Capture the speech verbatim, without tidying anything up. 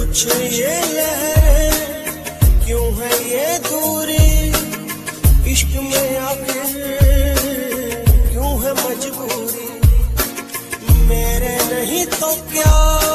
कुछ ये लहरें, क्यों है ये दूरी, इश्क में आखिर क्यों है मजबूरी। मेरे नहीं तो क्या